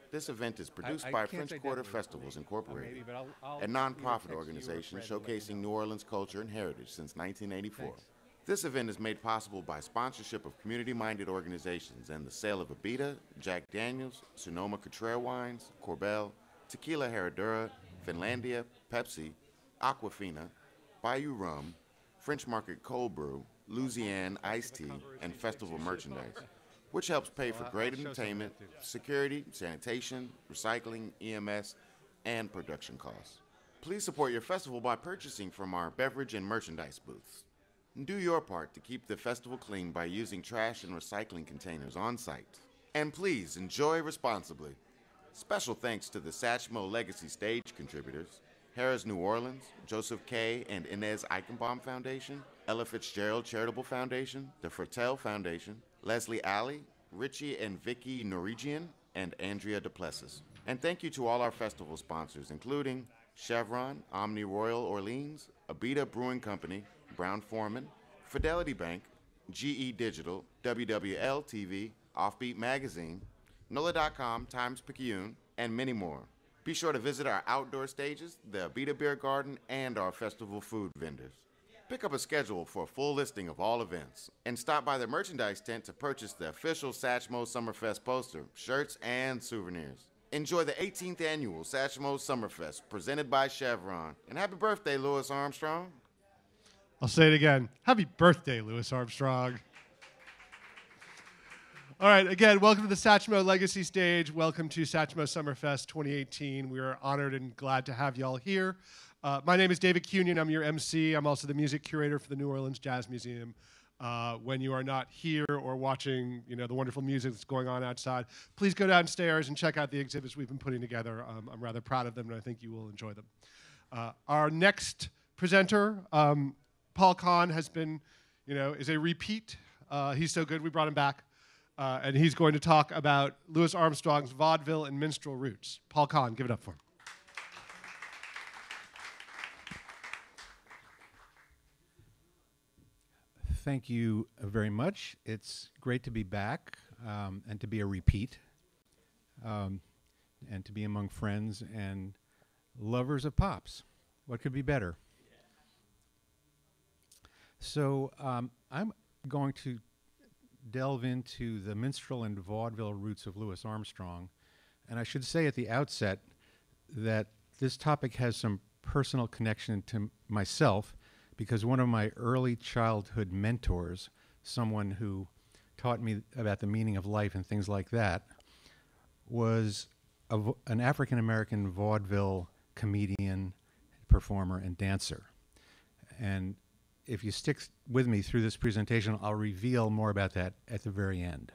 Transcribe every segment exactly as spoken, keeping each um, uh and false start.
This event is produced I- I by can't French say Quarter definitely. Festivals Uh, Incorporated, maybe, but I'll- I'll a either nonprofit text you or organization Fred to let you showcasing know. New Orleans culture and heritage since nineteen eighty-four. Thanks. This event is made possible by sponsorship of community-minded organizations and the sale of Abita, Jack Daniels, Sonoma-Cutrer wines, Corbel, Tequila Herradura, Finlandia, Pepsi, Aquafina, Bayou Rum, French Market Cold Brew, Louisiana Iced Tea, and festival merchandise, which helps pay for I'll- great I'll show some of entertainment, that too. security, sanitation, recycling, E M S, and production costs. Please support your festival by purchasing from our beverage and merchandise booths. Do your part to keep the festival clean by using trash and recycling containers on site. And please enjoy responsibly. Special thanks to the Satchmo Legacy Stage contributors, Harrah's New Orleans, Joseph K. and Inez Eichenbaum Foundation, Ella Fitzgerald Charitable Foundation, the Fertel Foundation, Leslie Alley, Richie and Vicky Norwegian, and Andrea Duplessis. And thank you to all our festival sponsors, including Chevron, Omni Royal Orleans, Abita Brewing Company, Brown Foreman, Fidelity Bank, G E Digital, W W L T V, Offbeat Magazine, N O L A dot com, Times Picayune, and many more. Be sure to visit our outdoor stages, the Abita Beer Garden, and our festival food vendors. Pick up a schedule for a full listing of all events, and stop by the merchandise tent to purchase the official Satchmo Summerfest poster, shirts, and souvenirs. Enjoy the eighteenth annual Satchmo Summerfest, presented by Chevron. And happy birthday, Louis Armstrong. I'll say it again. Happy birthday, Louis Armstrong. All right, again, welcome to the Satchmo Legacy Stage. Welcome to Satchmo Summerfest twenty eighteen. We are honored and glad to have y'all here. Uh, my name is David Cunion. I'm your M C. I'm also the music curator for the New Orleans Jazz Museum. Uh, when you are not here or watching, you know, the wonderful music that's going on outside, please go downstairs and check out the exhibits we've been putting together. Um, I'm rather proud of them, and I think you will enjoy them. Uh, our next presenter, um, Paul Kahn, has been, you know, is a repeat. Uh, he's so good, we brought him back. Uh, and he's going to talk about Louis Armstrong's vaudeville and minstrel roots. Paul Kahn, give it up for him. Thank you very much. It's great to be back um, and to be a repeat um, and to be among friends and lovers of pops. What could be better? So um, I'm going to delve into the minstrel and vaudeville roots of Louis Armstrong. And I should say at the outset that this topic has some personal connection to myself, because one of my early childhood mentors, someone who taught me about the meaning of life and things like that, was a vo- an African-American vaudeville comedian, performer, and dancer. And if you stick with me through this presentation, I'll reveal more about that at the very end.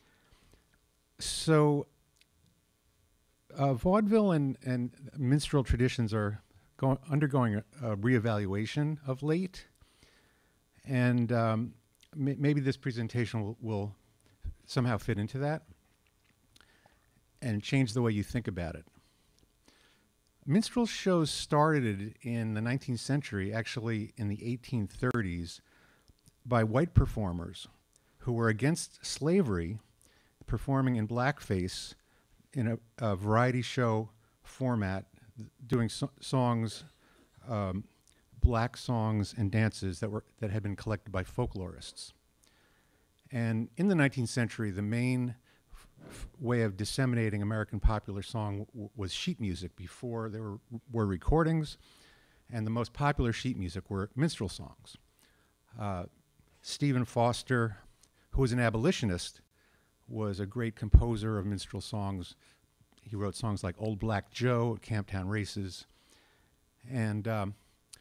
So uh, vaudeville and, and minstrel traditions are Going, undergoing a, a reevaluation of late, and um, m maybe this presentation will, will somehow fit into that and change the way you think about it. Minstrel shows started in the nineteenth century, actually in the eighteen thirties, by white performers who were against slavery, performing in blackface in a, a variety show format, doing so songs, um, black songs and dances that were that had been collected by folklorists. And in the nineteenth century, the main f way of disseminating American popular song w was sheet music. Before there were, were recordings, and the most popular sheet music were minstrel songs. Uh, Stephen Foster, who was an abolitionist, was a great composer of minstrel songs. He wrote songs like Old Black Joe, Camptown Races, and um,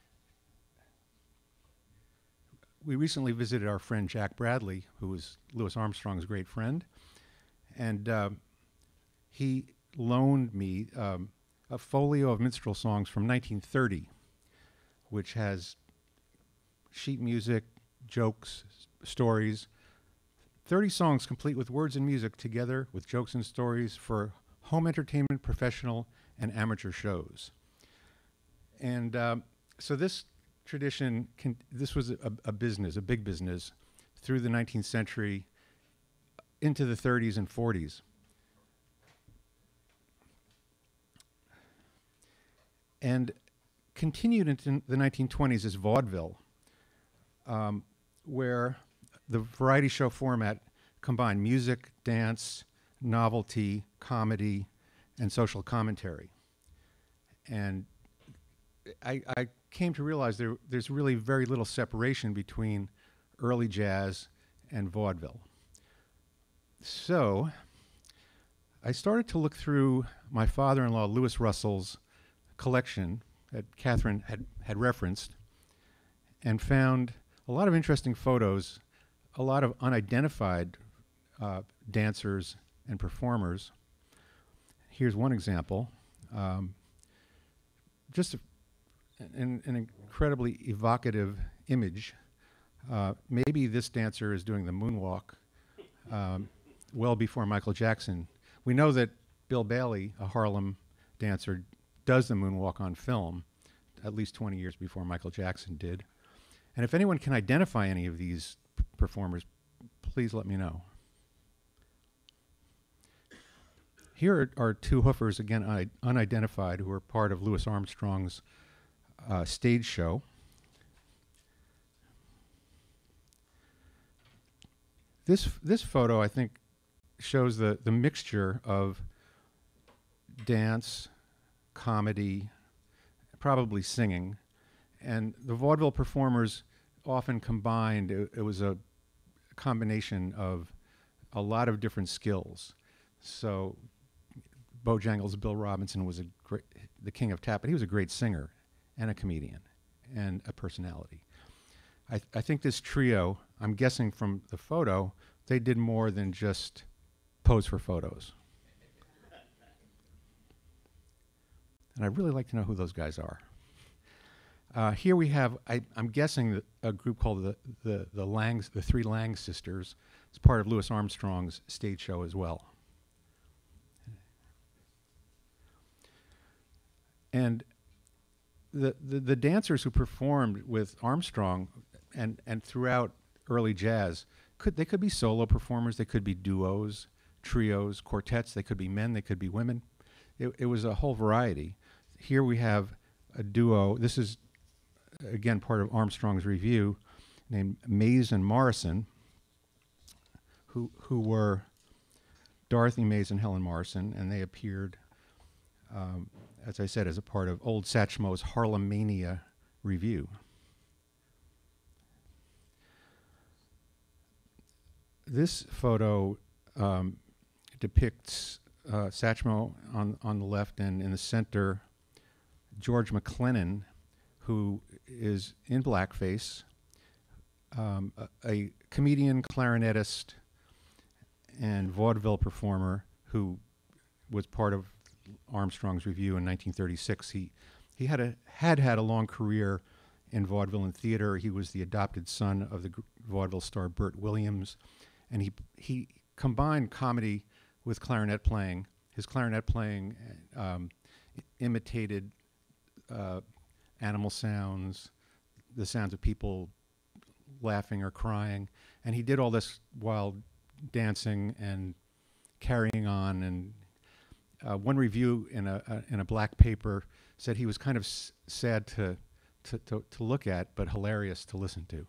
we recently visited our friend Jack Bradley, who was Louis Armstrong's great friend, and uh, he loaned me um, a folio of minstrel songs from nineteen thirty, which has sheet music, jokes, stories, thirty songs complete with words and music together with jokes and stories for home entertainment, professional, and amateur shows. And um, so this tradition, can, this was a, a business, a big business, through the nineteenth century into the thirties and forties. and continued into the nineteen twenties as vaudeville, um, where the variety show format combined music, dance, novelty, comedy, and social commentary. And I, I came to realize there, there's really very little separation between early jazz and vaudeville. So I started to look through my father-in-law Louis Russell's collection that Catherine had, had referenced, and found a lot of interesting photos, a lot of unidentified uh, dancers and performers. Here's one example. Um, just a, an, an incredibly evocative image. Uh, maybe this dancer is doing the moonwalk um, well before Michael Jackson. We know that Bill Bailey, a Harlem dancer, does the moonwalk on film at least twenty years before Michael Jackson did. And if anyone can identify any of these p- performers, please let me know. Here are, are two hoofers, again, un- unidentified, who are part of Louis Armstrong's uh, stage show. This, f- this photo, I think, shows the, the mixture of dance, comedy, probably singing, and the vaudeville performers often combined. It, it was a combination of a lot of different skills. So Bojangles' Bill Robinson was a great, the king of tap, but he was a great singer and a comedian and a personality. I, th- I think this trio, I'm guessing from the photo, they did more than just pose for photos. And I'd really like to know who those guys are. Uh, here we have, I, I'm guessing, that a group called the, the, the Langs, the Three Lang Sisters. It's part of Louis Armstrong's stage show as well. And the, the, the dancers who performed with Armstrong and, and throughout early jazz, could they could be solo performers, they could be duos, trios, quartets, they could be men, they could be women. It, it was a whole variety. Here we have a duo. This is, again, part of Armstrong's review, named Mays and Morrison, who who were Dorothy Mays and Helen Morrison, and they appeared, um, as I said, as a part of Old Satchmo's Harlemania review. This photo um, depicts uh, Satchmo on, on the left, and in the center, George McLennan, who is in blackface, um, a, a comedian, clarinetist, and vaudeville performer who was part of Armstrong's review in nineteen thirty-six. He he had a had had a long career in vaudeville and theater. He was the adopted son of the gr- vaudeville star Burt Williams, and he he combined comedy with clarinet playing. His clarinet playing um, imitated uh, animal sounds, the sounds of people laughing or crying, and he did all this while dancing and carrying on. And uh, one review in a, a in a black paper said he was kind of s- sad to, to to to look at, but hilarious to listen to.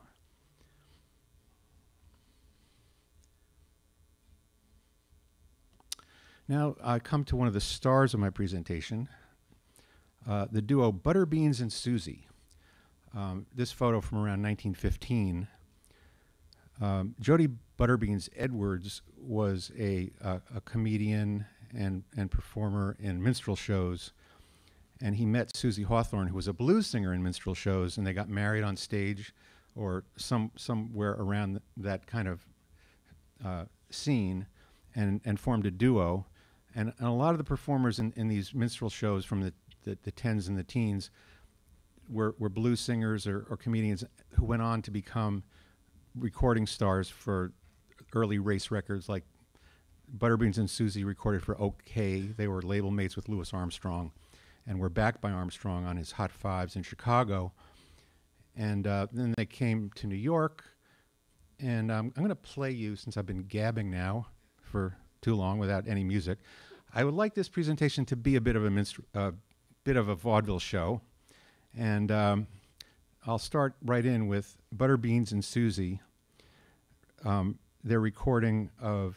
Now I come to one of the stars of my presentation, uh, the duo Butterbeans and Susie. Um, this photo from around nineteen fifteen. Um, Jody Butterbeans Edwards was a, uh, a comedian and, and performer in minstrel shows, and he met Susie Hawthorne, who was a blues singer in minstrel shows, and they got married on stage or some somewhere around th- that kind of uh, scene, and, and formed a duo. And, and a lot of the performers in, in these minstrel shows from the, the, the tens and the teens were, were blues singers or, or comedians who went on to become recording stars for early race records. Like Butterbeans and Susie recorded for OK. They were label mates with Louis Armstrong and were backed by Armstrong on his Hot Fives in Chicago. And uh, then they came to New York. And um, I'm going to play you, since I've been gabbing now for too long without any music. I would like this presentation to be a bit of a minstrel, uh, bit of a vaudeville show. And um, I'll start right in with Butterbeans and Susie. Um, their recording of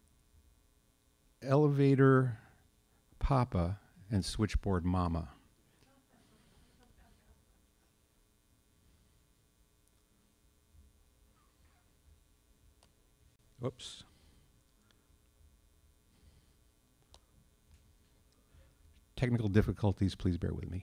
Elevator Papa and Switchboard Mama. Whoops. Technical difficulties, please bear with me.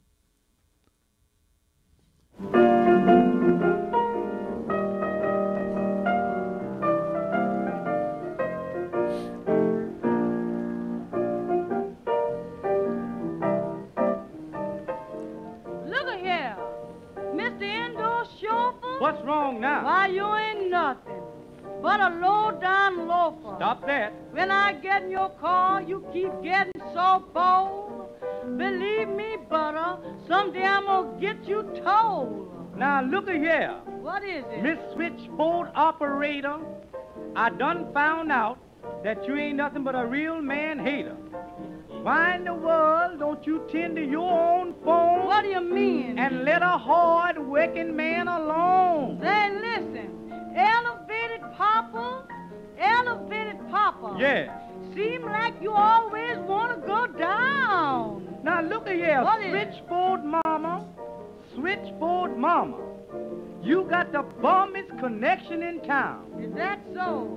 Look at here, Mister Indoor Chauffeur. What's wrong now? Why, you ain't nothing but a low-down loafer. Stop that. When I get in your car, you keep getting so bold. Believe me, Butter, someday I'm gonna get you told. Now look at here, What is it? Miss Switchboard Operator. I done found out that you ain't nothing but a real man hater. Why in the world don't you tend to your own phone What do you mean? and let a hard-working man alone? Say, listen, elevated Papa, elevated Papa. Yeah. Seem like you always want to go down. Now look at here, What is it? Switchboard Mama, Switchboard Mama. You got the bummest connection in town. Is that so?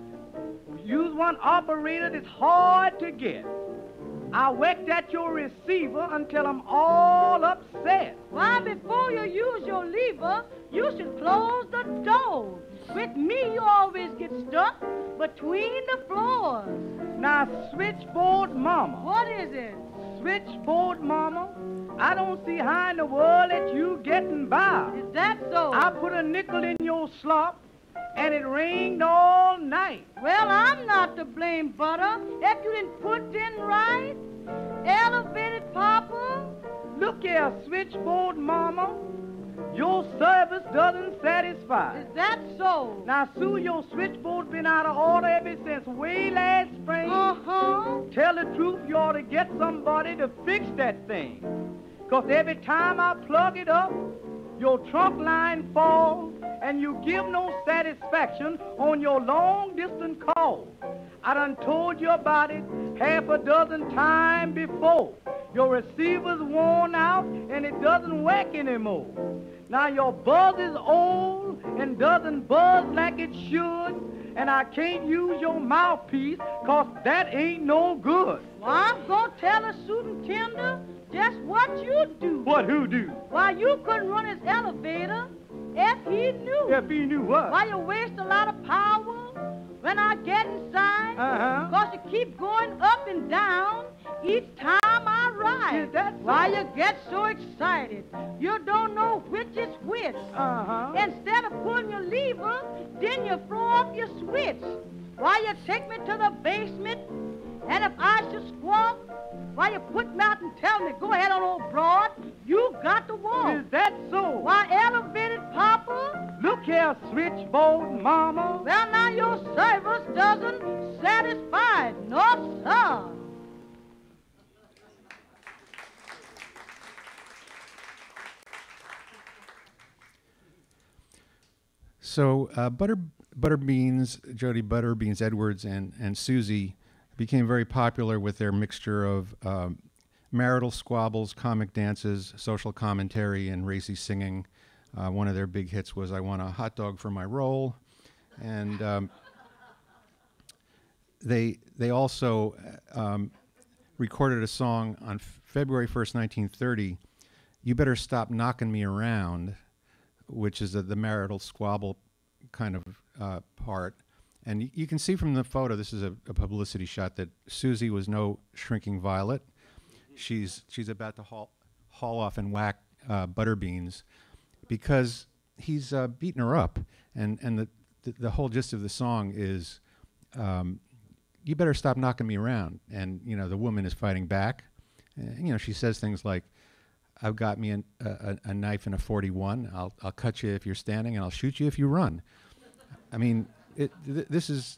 Use one operator that's hard to get. I worked at your receiver until I'm all upset. Why, before you use your lever, you should close the door. With me, you always get stuck between the floors. Now, Switchboard Mama, What is it? Switchboard Mama, I don't see how in the world that you getting by. Is that so? I put a nickel in your slop, and it rained all night. Well, I'm not to blame, Butter, if you didn't put in right. Elevated Papa. Look here, Switchboard Mama, your service doesn't satisfy. Is that so? Now, Sue, your switchboard's been out of order ever since way last spring. Uh-huh. Tell the truth, you ought to get somebody to fix that thing. Because every time I plug it up, your trunk line falls, and you give no satisfaction on your long-distance call. I done told you about it half a dozen times before. Your receiver's worn out, and it doesn't work anymore. Now, your buzz is old and doesn't buzz like it should, and I can't use your mouthpiece, because that ain't no good. Well, I'm going to tell a suiting tender just what you do. What, who do? Why, you couldn't run his elevator if he knew. If he knew what? Why, you waste a lot of power when I get inside. Uh-huh. Because you keep going up and down each time I ride. Is that so? Why, you get so excited, you don't know which is which. Uh-huh. Instead of pulling your lever, then you throw off your switch. Why, you take me to the basement, and if I should squawk, why, you put me out and tell me, go ahead on old broad, you got to walk. Is that so? Why, elevated Papa? Look here, switchboard Mama. Well, now your service doesn't satisfy. No, sir. So uh, Butter Butterbeans, Jody Butterbeans Edwards, and and Susie became very popular with their mixture of um, marital squabbles, comic dances, social commentary, and racy singing. Uh, one of their big hits was "I Want a Hot Dog for My Roll," and um, they they also um, recorded a song on February first, nineteen thirty. "You Better Stop Knocking Me Around," which is a, the marital squabble kind of uh, part. And y- you can see from the photo, this is a, a publicity shot, that Susie was no shrinking violet. She's she's about to haul, haul off and whack uh, Butterbeans because he's uh, beating her up. And, and the, the, the whole gist of the song is, um, you better stop knocking me around. And, you know, the woman is fighting back. And, you know, she says things like, I've got me an, a, a knife and a forty-one. I'll, I'll cut you if you're standing, and I'll shoot you if you run. I mean, it, th- this is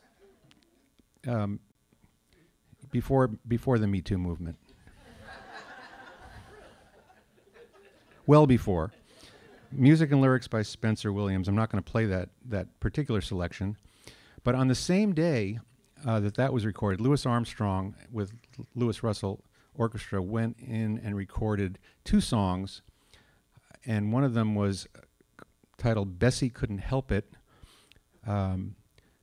um, before before the Me Too movement. well before. Music and lyrics by Spencer Williams. I'm not going to play that that particular selection. But on the same day uh, that that was recorded, Louis Armstrong with Louis Russell Orchestra went in and recorded two songs, and one of them was titled Bessie Couldn't Help It, um,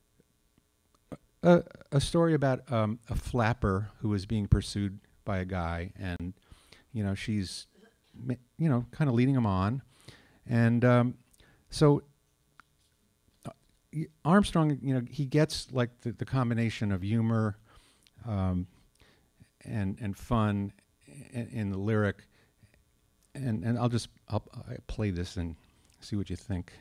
a, a story about um, a flapper who was being pursued by a guy, and, you know, she's, you know, kind of leading him on. And um, so Armstrong, you know, he gets like the, the combination of humor um, and and fun in, in the lyric, and and I'll just I'll, I'll play this and see what you think.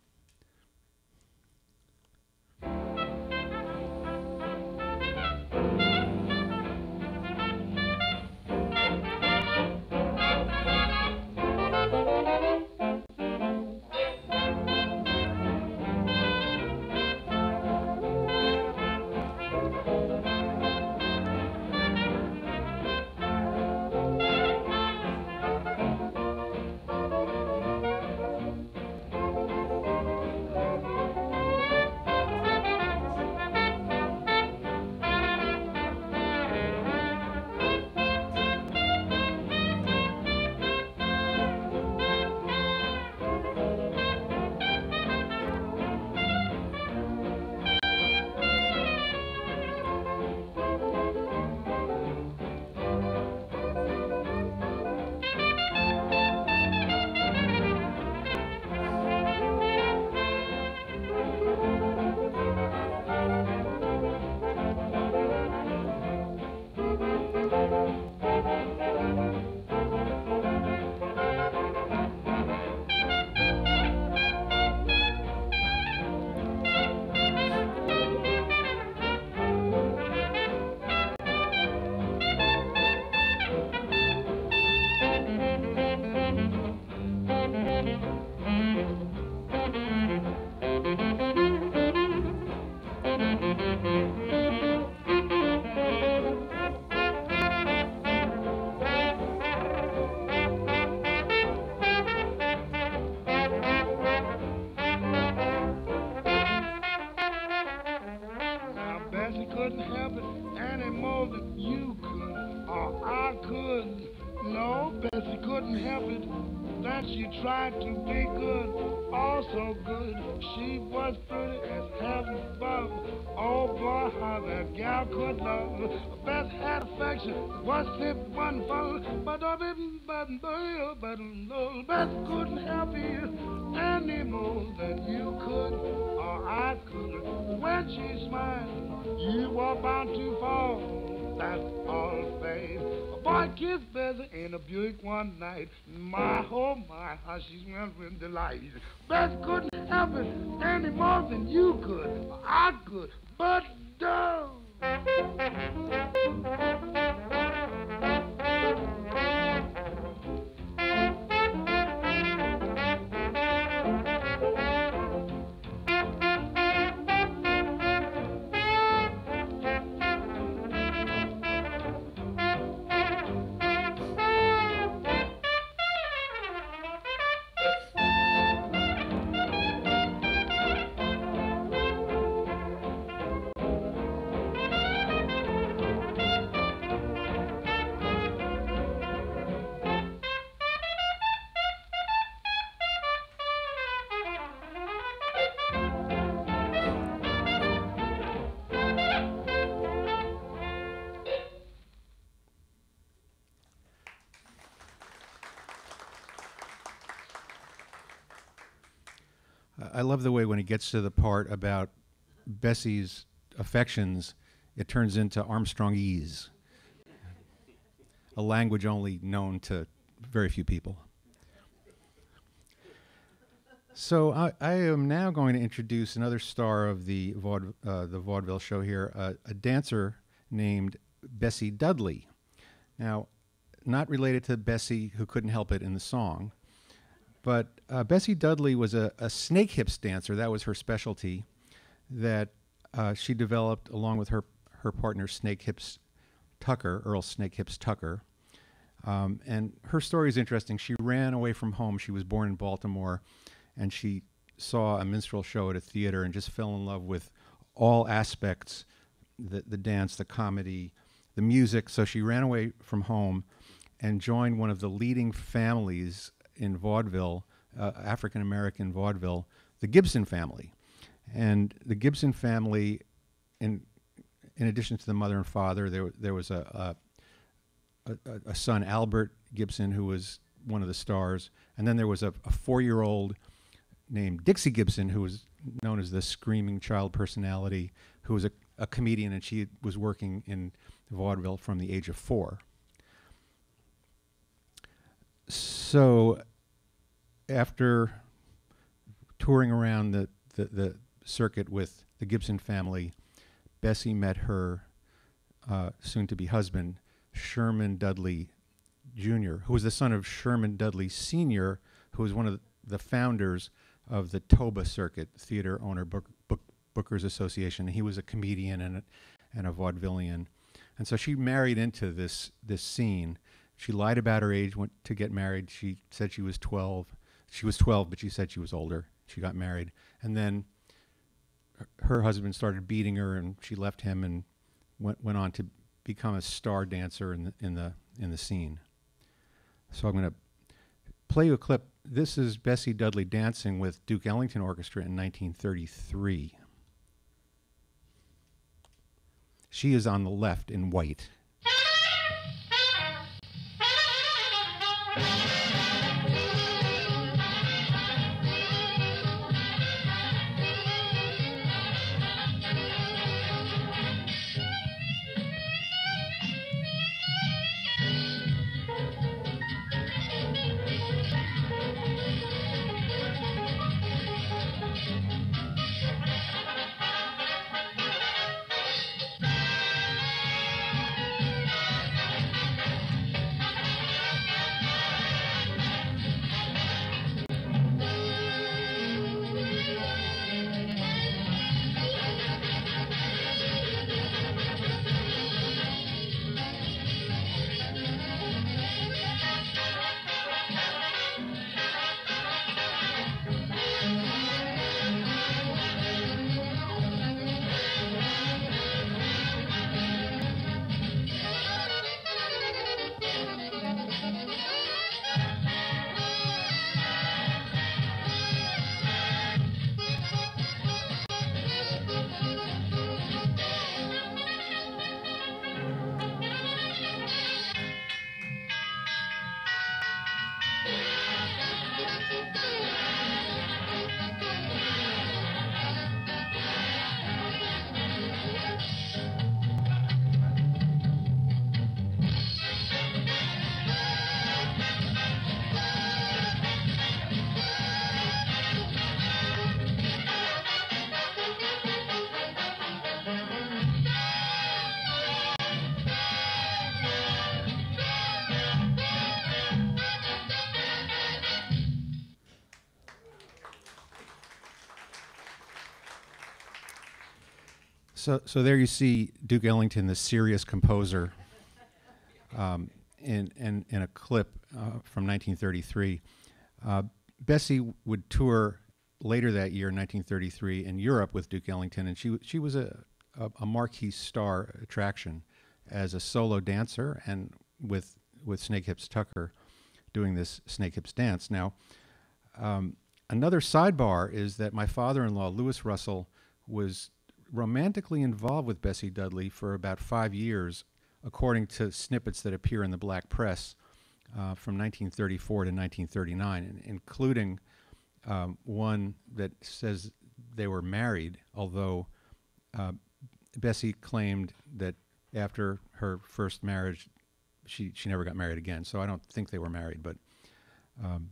Tried to be good, also good. She was pretty as heaven above. Oh boy, how that gal could love. Beth had affection, was it wonderful? But Beth couldn't help you any more than you could or I could. When she smiled, you were bound to fall. That's all, babe. A boy kissed Bessie in a Buick one night. My, oh my, how she smelled with delight. Beth couldn't help it any more than you could, or I could, but don't. I love the way when he gets to the part about Bessie's affections, it turns into Armstrongese, a language only known to very few people. So I, I am now going to introduce another star of the, vaud, uh, the vaudeville show here, uh, a dancer named Bessie Dudley. Now, not related to Bessie, who couldn't help it in the song, but uh, Bessie Dudley was a, a snake hips dancer. That was her specialty that uh, she developed along with her, her partner Snake Hips Tucker, Earl Snake Hips Tucker. Um, and her story is interesting. She ran away from home. She was born in Baltimore, and she saw a minstrel show at a theater and just fell in love with all aspects, the, the dance, the comedy, the music. So she ran away from home and joined one of the leading families in vaudeville, uh, African-American vaudeville, the Gibson family. And the Gibson family, in in addition to the mother and father, there there was a a, a, a son, Albert Gibson, who was one of the stars, and then there was a, a four-year-old named Dixie Gibson, who was known as the screaming child personality, who was a, a comedian, and she was working in vaudeville from the age of four. So after touring around the, the, the circuit with the Gibson family, Bessie met her uh, soon-to-be husband, Sherman Dudley Junior, who was the son of Sherman Dudley Senior, who was one of the founders of the Toba Circuit, Theater Owner Book, Book, Bookers Association. He was a comedian and a, and a vaudevillian. And so she married into this, this scene. She lied about her age, went to get married. She said she was twelve. She was twelve, but she said she was older. She got married. And then her, her husband started beating her, and she left him and went, went on to become a star dancer in the, in the, in the scene. So I'm going to play you a clip. This is Bessie Dudley dancing with Duke Ellington Orchestra in nineteen thirty-three. She is on the left in white. So, so there you see Duke Ellington, the serious composer, um, in, in, in a clip uh, from nineteen thirty-three. Uh, Bessie would tour later that year, nineteen thirty-three, in Europe with Duke Ellington, and she, she was a, a, a marquee star attraction as a solo dancer and with, with Snake Hips Tucker doing this Snake Hips dance. Now, um, another sidebar is that my father-in-law, Louis Russell, was romantically involved with Bessie Dudley for about five years, according to snippets that appear in the black press uh, from nineteen thirty-four to nineteen thirty-nine, in, including um, one that says they were married, although uh, Bessie claimed that after her first marriage, she, she never got married again. So I don't think they were married, but um,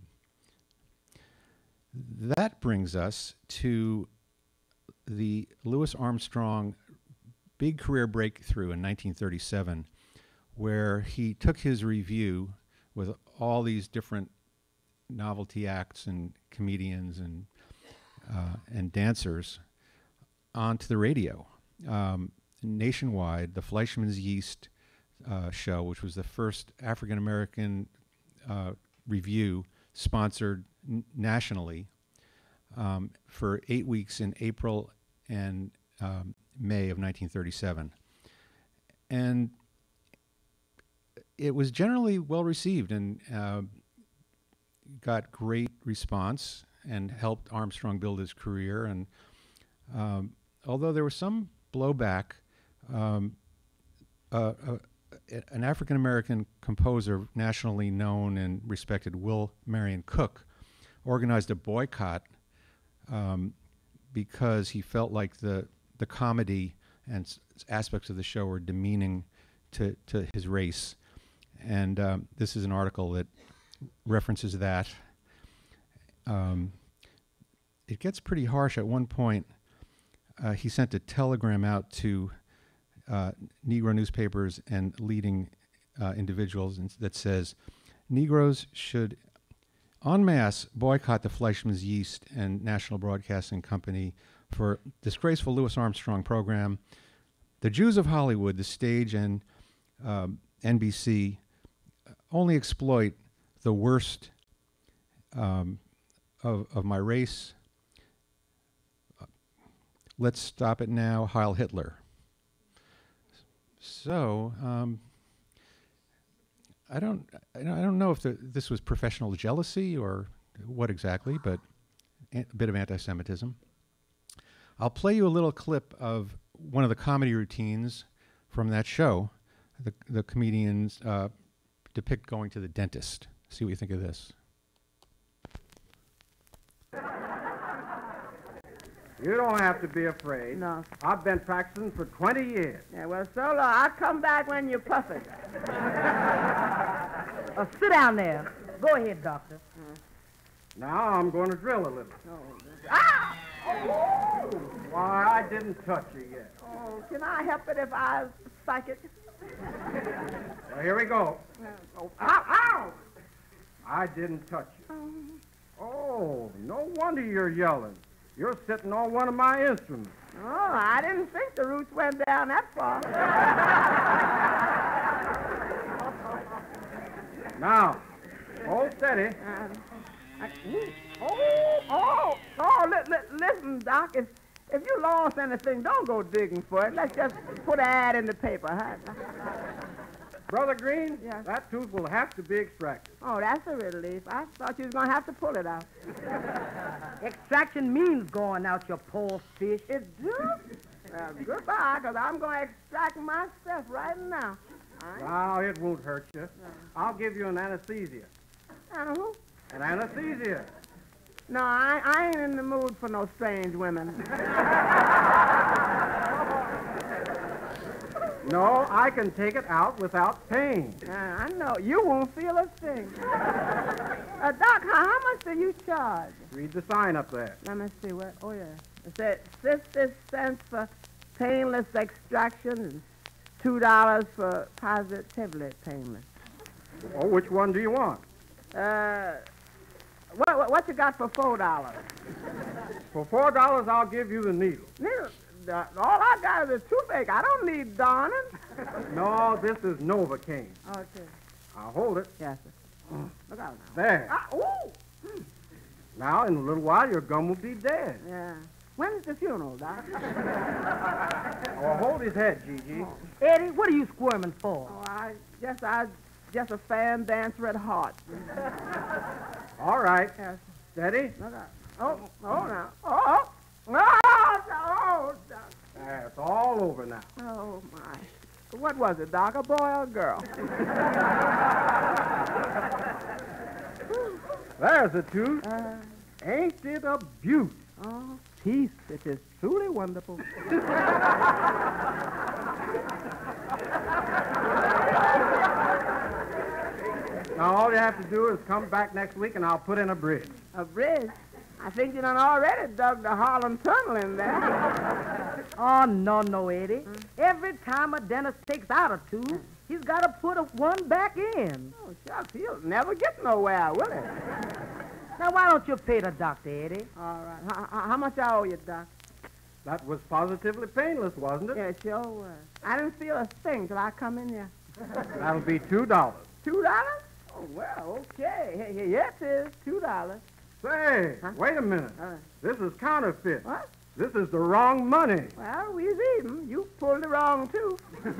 that brings us to the Louis Armstrong big career breakthrough in nineteen thirty-seven, where he took his review with all these different novelty acts and comedians and uh, and dancers onto the radio. Um, nationwide, the Fleischmann's Yeast, uh, show, which was the first African American uh, review sponsored n- nationally um, for eight weeks in April and um, May of nineteen thirty-seven. And it was generally well received and uh, got great response and helped Armstrong build his career. And um, although there was some blowback, um, uh, uh, an African-American composer, nationally known and respected, Will Marion Cook, organized a boycott um, because he felt like the, the comedy and s- aspects of the show were demeaning to, to his race. And um, this is an article that references that. Um, it gets pretty harsh. At one point, uh, he sent a telegram out to uh, Negro newspapers and leading uh, individuals and that says, Negroes should en masse boycott the Fleischmann's Yeast and National Broadcasting Company for disgraceful Louis Armstrong program. The Jews of Hollywood, the stage and um, N B C, only exploit the worst um, of, of my race. Uh, let's stop it now, Heil Hitler. So, um, I don't, I don't I don't know if the, this was professional jealousy or what exactly, but a bit of anti-Semitism. I'll play you a little clip of one of the comedy routines from that show. The, the comedians uh, depict going to the dentist. See what you think of this. You don't have to be afraid. No. I've been practicing for twenty years. Yeah, well, so long. I'll come back when you're perfect. uh, sit down there. Go ahead, doctor. Now I'm going to drill a little. Ah! Why, I didn't touch you yet. Oh, can I help it if I psychic? Well, here we go. Oh, ow, ow! I didn't touch you. Oh, no wonder you're yelling. You're sitting on one of my instruments. Oh, I didn't think the roots went down that far. Now, hold steady. Uh, I, oh, oh, oh, li- li- listen, Doc, if, if you lost anything, don't go digging for it. Let's just put an ad in the paper, huh? Brother Green, Yeah. that tooth will have to be extracted. Oh, that's a relief. I thought you was going to have to pull it out. Extraction means going out, you poor fish. It do? Well, goodbye, because I'm going to extract myself right now. I Now, it won't hurt you. I'll give you an anesthesia. ain't, uh, An anesthesia. no, I, I ain't in the mood for no strange women. No, I can take it out without pain. Uh, I know. You won't feel a thing. uh, Doc, how, how much do you charge? Read the sign up there. Let me see what. Oh, yeah. It said fifty cents for painless extraction and two dollars for positively painless. Oh, which one do you want? Uh, what, what, what you got for four dollars? For four dollars, I'll give you the needle. Neither. Uh, all I got is a toothache. I don't need darning. No, this is Novocaine. Oh, okay. I'll hold it. Yes, sir. Look out now. There. Ah, ooh. Now, in a little while, your gum will be dead. Yeah. When's the funeral, Doc? Oh, hold his head, Gigi. Eddie, what are you squirming for? Oh, I guess I just a fan dancer at heart. All right. Yes. Steady. Look out. Oh, oh, now. Oh, oh, oh, oh, Doc. There, it's all over now. Oh, my. What was it, Doc, a boy or a girl? There's a tooth. Uh, Ain't it a beaut? oh, teeth. It is truly wonderful. Now, all you have to do is come back next week, and I'll put in a bridge. A bridge? I think you done already dug the Harlem Tunnel in there. Oh, no, no, Eddie. Every time a dentist takes out a tooth, he's got to put a one back in. Oh, shucks, he'll never get nowhere, will he? Now, why don't you pay the doctor, Eddie? All right. How, how how much I owe you, Doc? That was positively painless, wasn't it? Yeah, it sure was. I didn't feel a thing till I come in here. That'll be two dollars. Two dollars? Oh, well, okay. Hey, hey, yes, it is. Two dollars. Say, Huh? wait a minute. Uh, This is counterfeit. what? This is the wrong money. Well, we's even. You pulled it wrong, too.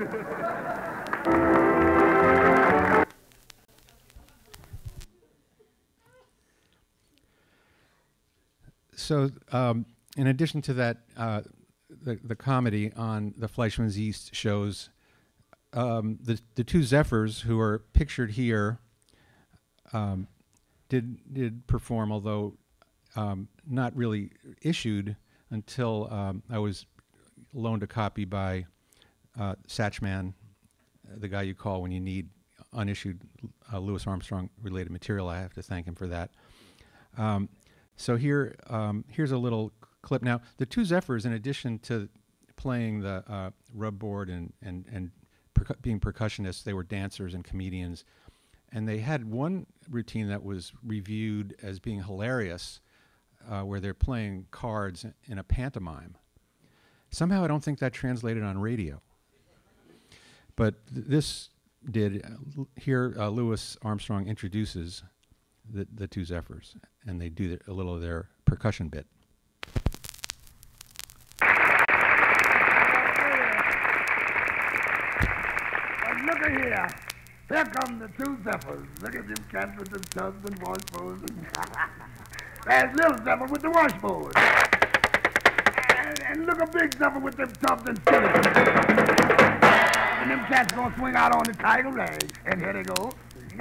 So, um, in addition to that, uh, the, the comedy on the Fleischman's East shows, um, the, the two Zephyrs, who are pictured here, um, did, did perform, although um, not really issued until um, I was loaned a copy by uh, Satchman, the guy you call when you need unissued uh, Louis Armstrong-related material. I have to thank him for that. Um, so here, um, here's a little clip. Now, the two Zephyrs, in addition to playing the uh, rub board and, and, and percu- being percussionists, they were dancers and comedians. And they had one routine that was reviewed as being hilarious, uh, where they're playing cards in a pantomime. Somehow I don't think that translated on radio. But th this did. Uh, here, uh, Louis Armstrong introduces the, the two Zephyrs, and they do the, a little of their percussion bit. Well, look at here. Here come the two Zephyrs. Look at them cats with them tubs and washboards. And there's little Zephyr with the washboard. And, and look a big Zephyr with them tubs and skillets. And them cats gonna swing out on the tiger rag. And here they go.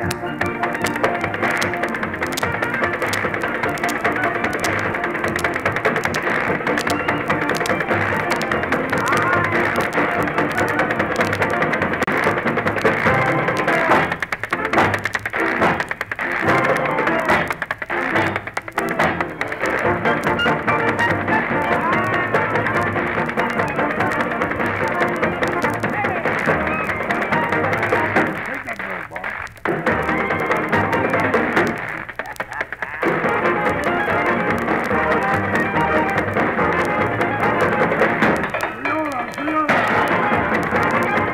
Take that girl, boy. Viola, viola.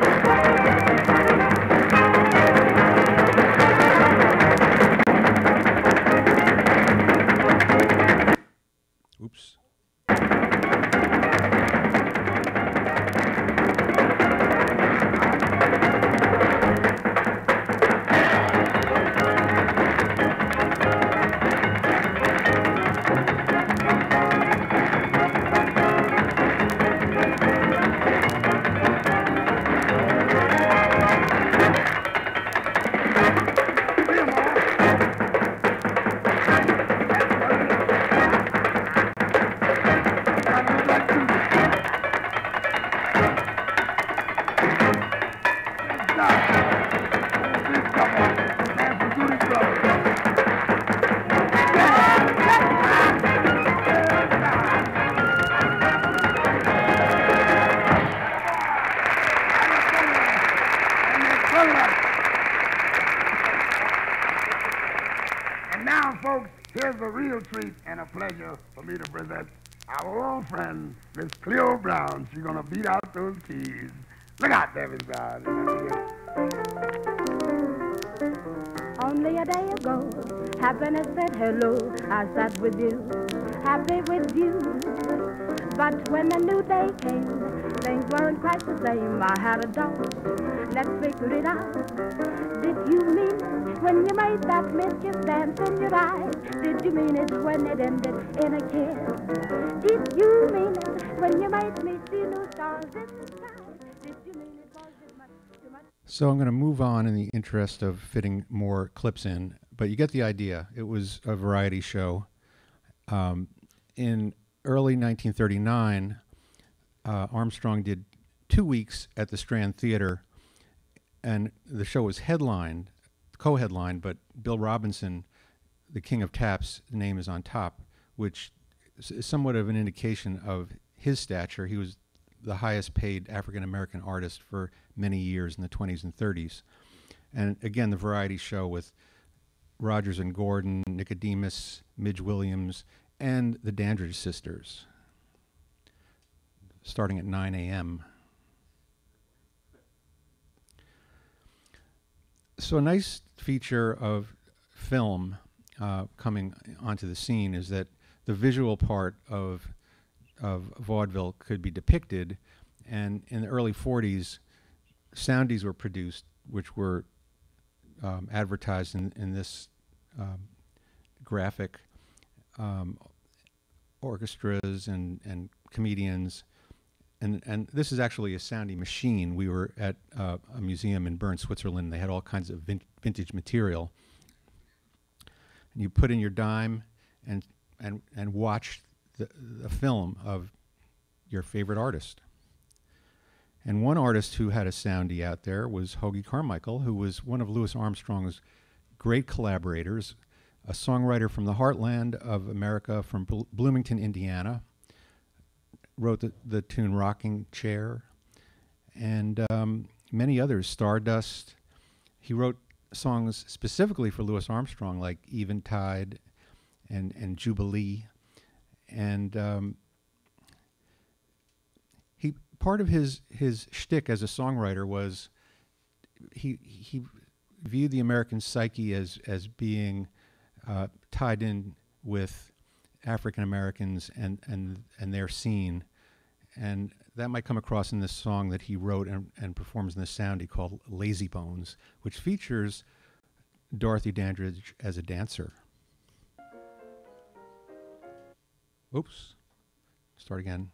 Oops. And now, folks, here's a real treat and a pleasure for me to present our old friend, Miss Cleo Brown. She's gonna beat out those keys. Look out, Devin Brown. Only a day ago, happiness said hello. I sat with you, happy with you. But when a new day came, things weren't quite the same. I had a doubt, let's figure it out. Did you mean it when you made that mischief dance in your eyes? Did you mean it when it ended in a kiss? Did you mean it when you made me see new stars in the sky? Did you mean it was it much too much? So I'm going to move on in the interest of fitting more clips in, but you get the idea. It was a variety show. Um, in early nineteen thirty-nine, uh, Armstrong did two weeks at the Strand Theater, and the show was headlined, co-headlined, but Bill Robinson, the King of Taps, name is on top, which is somewhat of an indication of his stature. He was the highest paid African-American artist for many years in the twenties and thirties. And again, the variety show with Rogers and Gordon, Nicodemus, Midge Williams, and the Dandridge Sisters, starting at nine a m so a nice feature of film uh, coming onto the scene is that the visual part of of vaudeville could be depicted, and in the early forties, soundies were produced, which were um, advertised in, in this um, graphic um, orchestras and, and comedians. And, and this is actually a sounding machine. We were at uh, a museum in Bern, Switzerland. They had all kinds of vin vintage material. And you put in your dime and, and, and watch the, the film of your favorite artist. And one artist who had a soundie out there was Hoagy Carmichael, who was one of Louis Armstrong's great collaborators, a songwriter from the heartland of America, from Bl Bloomington, Indiana. Wrote the, the tune Rocking Chair, and um, many others, Stardust. He wrote songs specifically for Louis Armstrong, like Eventide and, and Jubilee. And um, he part of his, his shtick as a songwriter was he, he viewed the American psyche as, as being uh, tied in with African Americans and, and, and their scene. And that might come across in this song that he wrote and, and performs in the soundie called Lazy Bones, which features Dorothy Dandridge as a dancer. Oops. Start again.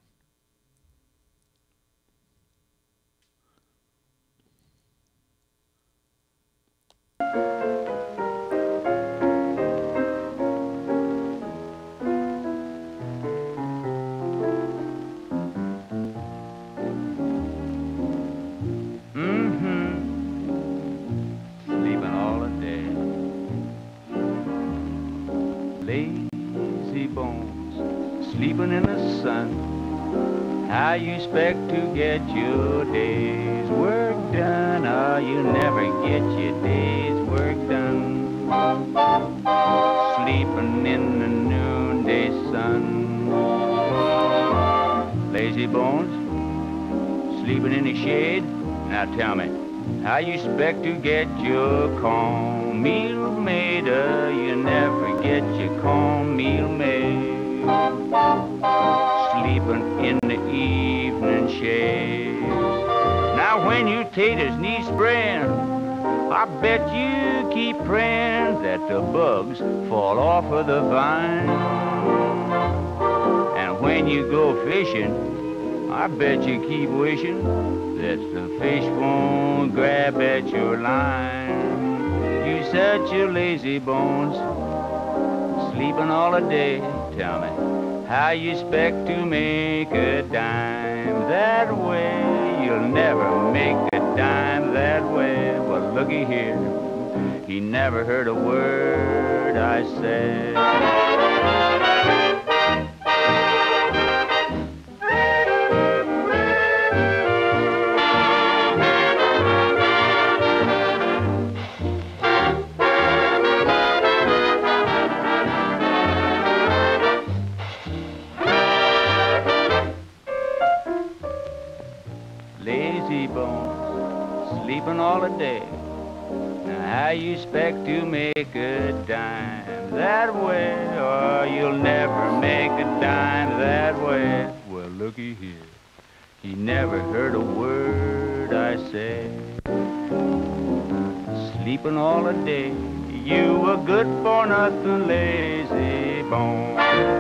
Sleeping in the sun, how you expect to get your day's work done? Oh, you never get your day's work done. Sleeping in the noonday sun. Lazy bones, sleeping in the shade. Now tell me, how you expect to get your cornmeal made? Oh, you never get your cornmeal made. Sleeping in the evening shade. Now when your taters need spraying, I bet you keep praying that the bugs fall off of the vine. And when you go fishing, I bet you keep wishing that the fish won't grab at your line. You such a lazy bones, sleeping all the day. Tell me, how you expect to make a dime that way? You'll never make a dime that way. Well, looky here, he never heard a word I said. Sleeping all the day. Now how you expect to make a dime that way? Or you'll never make a dime that way. Well, looky here, he never heard a word I said. Sleeping all the day, you were good for nothing, lazy bone.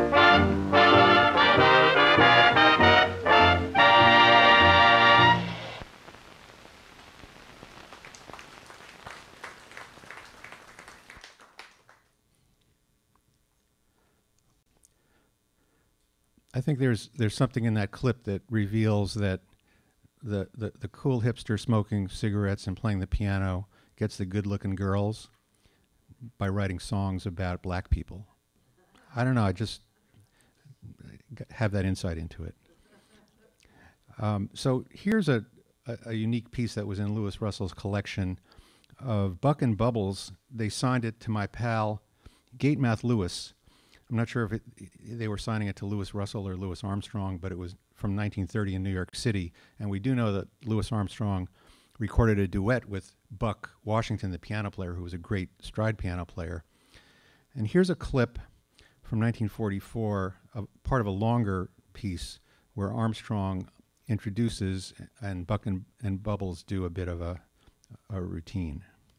I think there's there's something in that clip that reveals that the, the, the cool hipster smoking cigarettes and playing the piano gets the good-looking girls by writing songs about black people. I don't know, I just have that insight into it. Um, so here's a, a, a unique piece that was in Louis Russell's collection of Buck and Bubbles. They signed it to my pal Gatemouth Lewis. I'm not sure if it, they were signing it to Louis Russell or Louis Armstrong, but it was from nineteen thirty in New York City. And we do know that Louis Armstrong recorded a duet with Buck Washington, the piano player, who was a great stride piano player. And here's a clip from nineteen forty-four, a part of a longer piece where Armstrong introduces and Buck and, and Bubbles do a bit of a, a routine.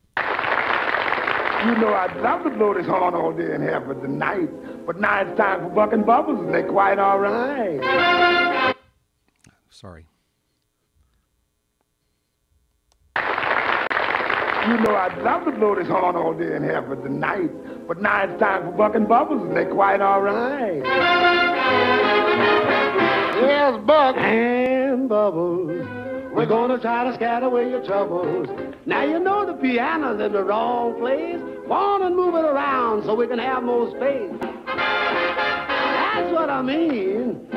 You know, I'd love to blow this horn all day and half of the night, but now it's time for Buck and Bubbles, and they're quite all right. Sorry. You know, I'd love to blow this horn all day and half of the night, but now it's time for Buck and Bubbles, and they're quite all right. Yes, Buck and Bubbles, we're gonna try to scatter away your troubles. Now you know the piano's in the wrong place. Go on and move it around so we can have more space. That's what I mean.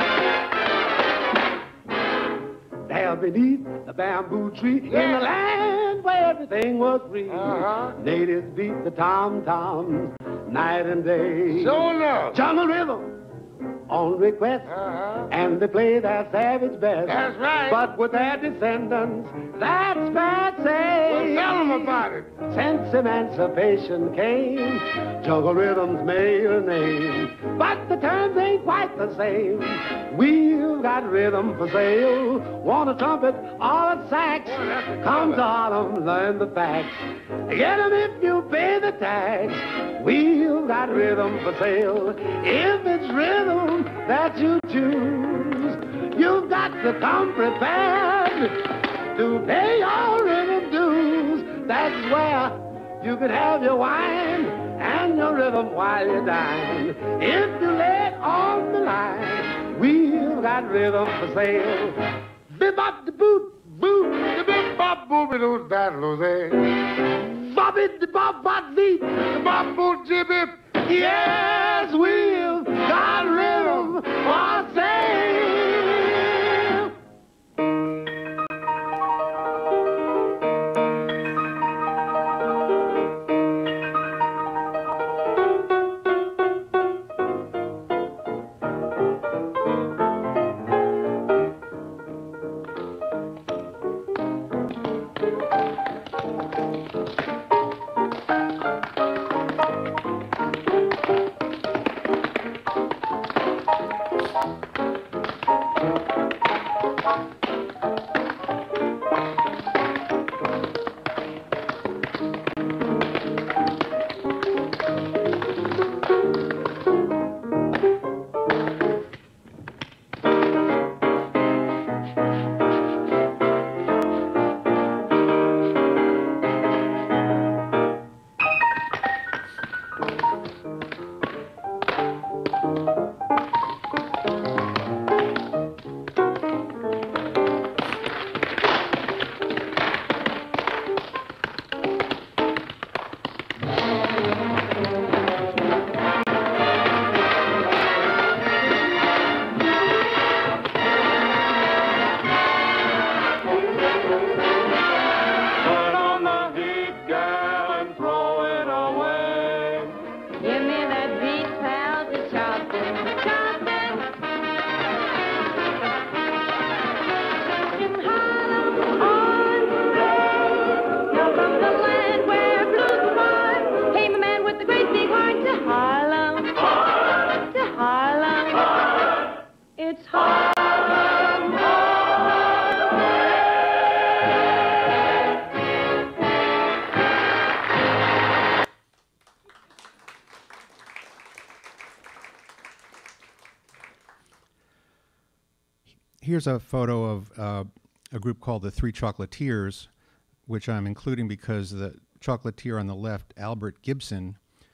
There beneath the bamboo tree, yeah, in the land where everything was free, uh-huh, natives beat the tom-toms night and day. So enough. Jungle rhythm on request, uh-huh, and they play their savage best. That's right. But with their descendants, that's bad say. Well, tell them about it. Since emancipation came, jungle rhythm's made a name. But the terms ain't quite the same. We've got rhythm for sale. Want a trumpet or a sax? Well, come to Harlem, learn the facts. Get 'em if you pay the tax. We've got rhythm for sale. If it's rhythm that you choose, you've got to come prepared to pay your rhythm dues. That's where you can have your wine and your rhythm while you dine. If you lay it on the line, we've got rhythm for sale. Bip-bop the boot, boot, the bip-bop booby those battles, eh? Bop-it the bop-bop beat, the bop-boot jib-bip. Yes, we've got rhythm for sale. Here's a photo of uh, a group called the Three Chocolatiers, which I'm including because the chocolatier on the left, Albert Gibson,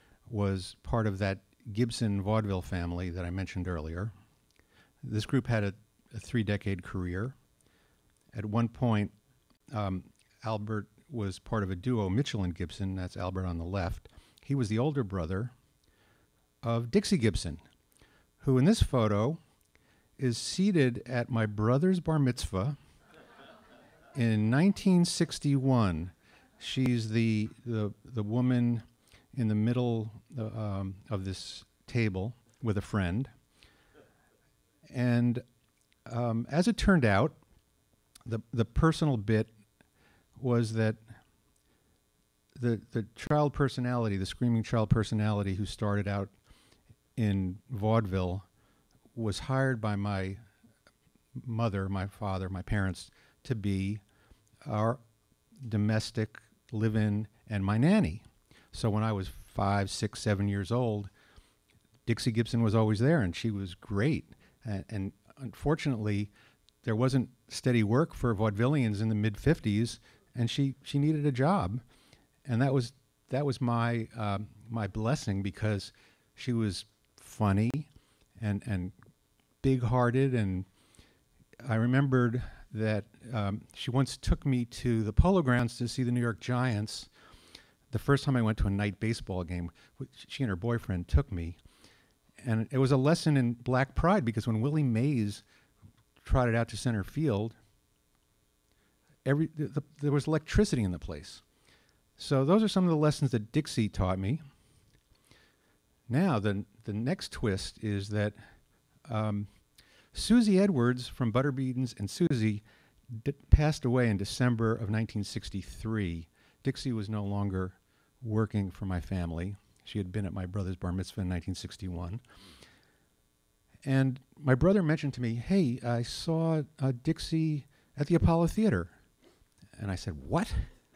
was part of that Gibson vaudeville family that I mentioned earlier. This group had a, a three-decade career. At one point, um, Albert was part of a duo, Mitchell and Gibson, that's Albert on the left. He was the older brother of Dixie Gibson, who in this photo is seated at my brother's bar mitzvah in nineteen sixty-one. She's the, the, the woman in the middle uh, um, of this table with a friend. And um, as it turned out, the, the personal bit was that the the child personality, the screaming child personality who started out in vaudeville, was hired by my mother, my father, my parents to be our domestic live-in and my nanny. So when I was five, six, seven years old, Dixie Gibson was always there, and she was great. And, and unfortunately, there wasn't steady work for vaudevillians in the mid fifties, and she, she needed a job. And that was that was my uh, my blessing, because she was funny and and big-hearted. And I remembered that um, she once took me to the Polo Grounds to see the New York Giants. The first time I went to a night baseball game, she and her boyfriend took me. And it was a lesson in black pride, because when Willie Mays trotted out to center field, every the, the, there was electricity in the place. So those are some of the lessons that Dixie taught me. Now, the, the next twist is that um, Susie Edwards from Butterbeans and Susie d passed away in December of nineteen sixty-three. Dixie was no longer working for my family. She had been at my brother's bar mitzvah in nineteen sixty-one. And my brother mentioned to me, hey, I saw uh, Dixie at the Apollo Theater. And I said, what?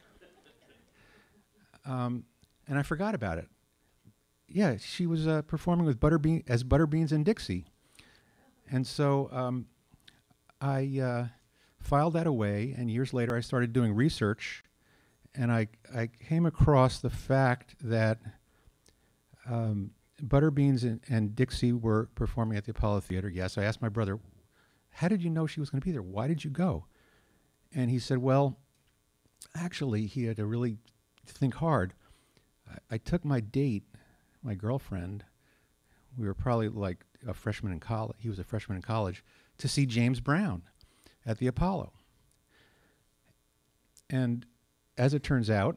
um, and I forgot about it. Yeah, she was uh, performing with Butterbean as Butterbeans and Dixie. And so um, I uh, filed that away, and years later I started doing research, and I, I came across the fact that um, Butterbeans and, and Dixie were performing at the Apollo Theater. Yes, I asked my brother, how did you know she was going to be there? Why did you go? And he said, well, actually, he had to really think hard. I, I took my date, my girlfriend, we were probably like a freshman in college, he was a freshman in college, to see James Brown at the Apollo. And as it turns out,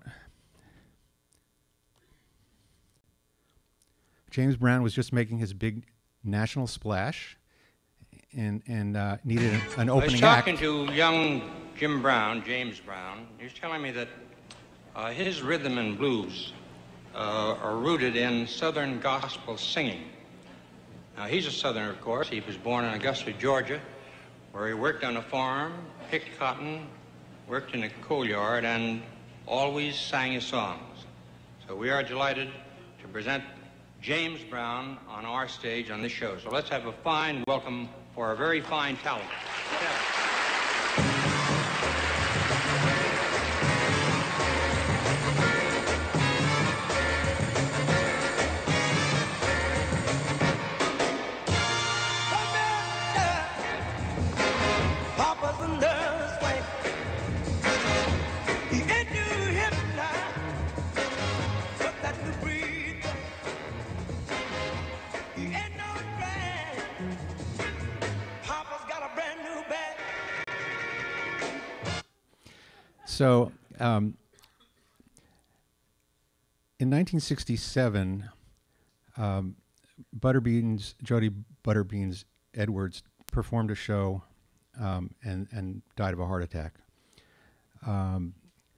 James Brown was just making his big national splash and, and uh, needed an, an opening act. I was talking act. to young Jim Brown, James Brown. He was telling me that uh, his rhythm and blues uh, are rooted in Southern gospel singing. Now, he's a Southerner, of course. He was born in Augusta, Georgia, where he worked on a farm, picked cotton, worked in a coal yard, and always sang his songs. So we are delighted to present James Brown on our stage on this show. So let's have a fine welcome for a very fine talent. So, um, in nineteen sixty-seven, um, Butterbeans, Jody Butterbeans Edwards performed a show um, and, and died of a heart attack. Um,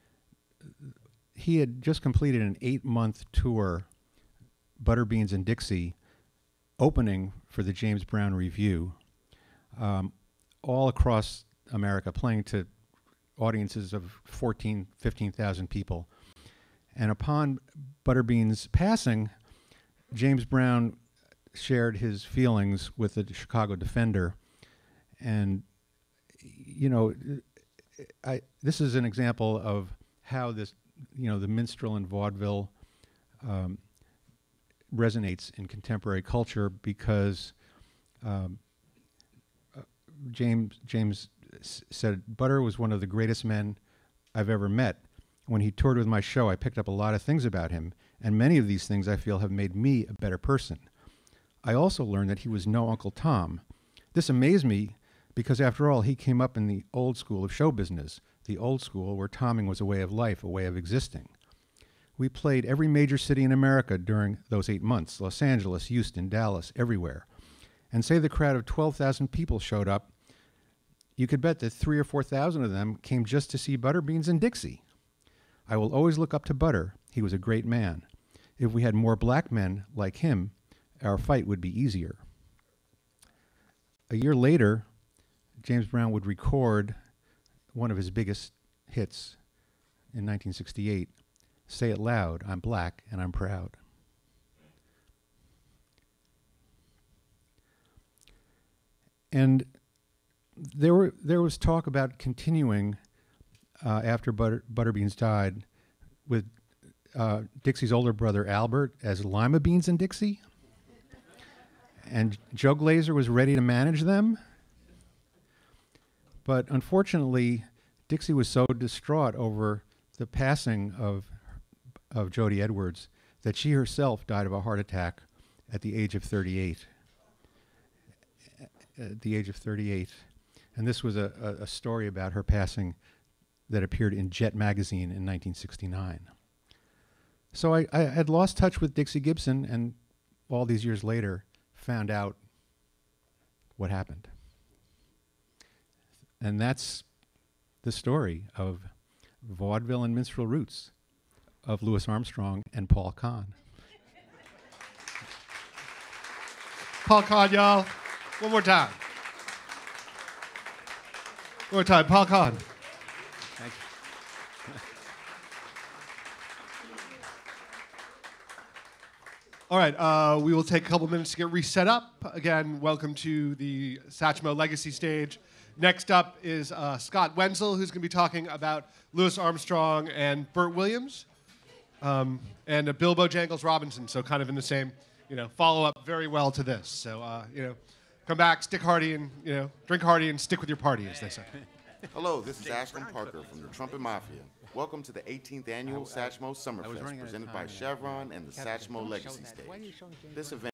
he had just completed an eight-month tour, Butterbeans and Dixie, opening for the James Brown Review, um, all across America, playing to audiences of fourteen, fifteen thousand people. And upon Butterbean's passing, James Brown shared his feelings with the Chicago Defender. And, you know, I, this is an example of how this, you know, the minstrel and vaudeville um, resonates in contemporary culture, because um, uh, James, James said, Butter was one of the greatest men I've ever met. When he toured with my show, I picked up a lot of things about him, and many of these things I feel have made me a better person. I also learned that he was no Uncle Tom. This amazed me because, after all, he came up in the old school of show business, the old school where tomming was a way of life, a way of existing. We played every major city in America during those eight months, Los Angeles, Houston, Dallas, everywhere. And say the crowd of twelve thousand people showed up, you could bet that three or four thousand of them came just to see Butterbeans and Dixie. I will always look up to Butter. He was a great man. If we had more black men like him, our fight would be easier. A year later, James Brown would record one of his biggest hits in nineteen sixty-eight, Say It Loud, I'm Black and I'm Proud. And there were there was talk about continuing uh, after Butter, Butterbeans died with uh, Dixie's older brother Albert as Lima Beans and Dixie. And Joe Glazer was ready to manage them. But unfortunately, Dixie was so distraught over the passing of, of Jody Edwards that she herself died of a heart attack at the age of thirty-eight. At the age of thirty-eight. And this was a, a, a story about her passing that appeared in Jet magazine in nineteen sixty-nine. So I, I had lost touch with Dixie Gibson, and all these years later found out what happened. And that's the story of vaudeville and minstrel roots of Louis Armstrong and Paul Kahn. Paul Kahn, y'all. One more time. One more time. Paul Kahn. Thank you. All right, uh, we will take a couple minutes to get reset up. Again, welcome to the Satchmo Legacy Stage. Next up is uh, Scott Wenzel, who's going to be talking about Louis Armstrong and Burt Williams, um, and uh, Bilbo Jangles Robinson, so kind of in the same, you know, follow-up very well to this. So, uh, you know, come back, stick hardy, and, you know, drink hardy and stick with your party, as they say. Hello, this is Ashton Parker from the Trumpet Mafia. Welcome to the eighteenth Annual Satchmo Summerfest, presented by Chevron and the Satchmo Legacy Stage. This event